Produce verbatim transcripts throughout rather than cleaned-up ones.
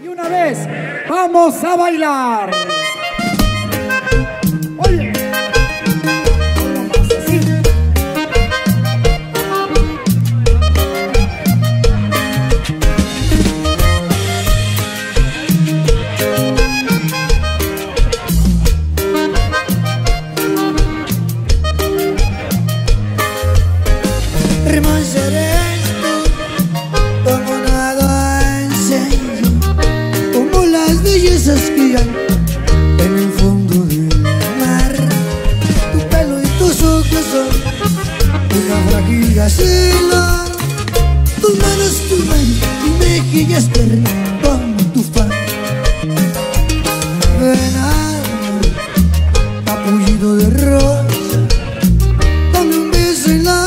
Y una vez, vamos a bailar. Oye, vamos así. Hermoso eres tú, como nada enseño, como las bellezas que hay en el fondo del mar. Tu pelo y tus ojos son una frágil gacela, tus manos, tu mano, tu mejilla externa como tu faz. Ven amor, capullido de rosa, dame un beso en la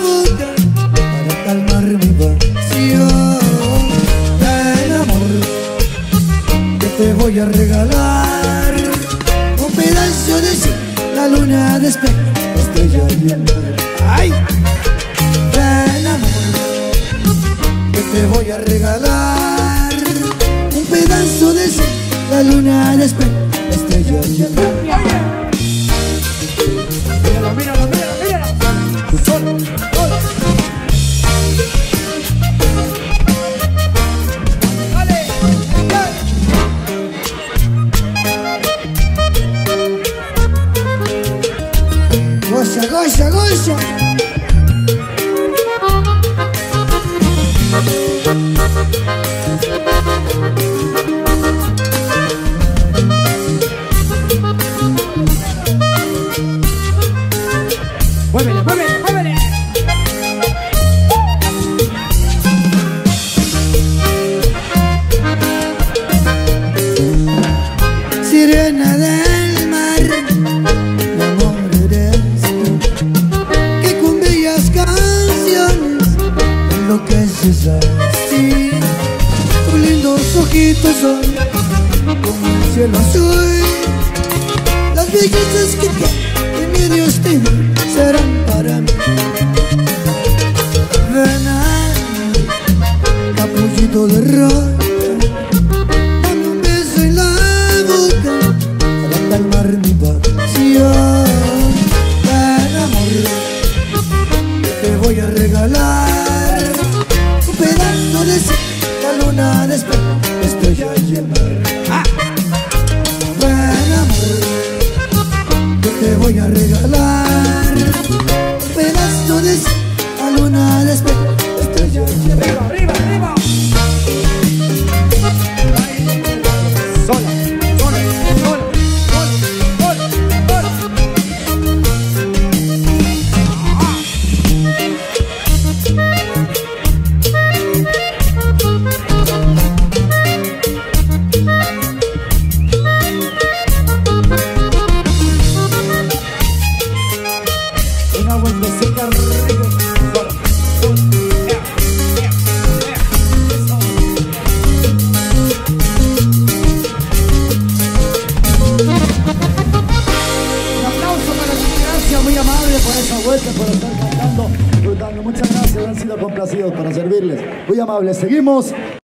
calmar mi pasión. Ven amor, que te voy a regalar un pedazo de cielo, la luna despega, estrella y el mar. ¡Ay! Ven amor, que te voy a regalar un pedazo de cielo, la luna despega, estrella y el mar. Míralo, míralo, míralo, míralo. Sol, sol. Goza, goza, goza. Muévele, muévele, muévele. Sirena del mar, mi amor eres tú, que con bellas canciones enloqueces así. Tus lindos ojitos son como el cielo azul, las bellezas que tiene mi Dios te dio serán para mí. Ven amor, capullito de rosa, dame un beso en la boca para calmar mi pasión. Ven amor, que te voy a regalar un pedazo de cielo, la luna despega, estrella y el mar. ¡Ah! Ven amor, que te voy a regalar un pedazo de cielo, la luna despega, estrella y el mar. Arriba, arriba, arriba. Sola, sola, sola, sola, sola, una vueltecita rica. Sola, sola. Muy amable por esa vuelta, por estar cantando, disfrutando. Muchas gracias, han sido complacidos para servirles. Muy amables. Seguimos.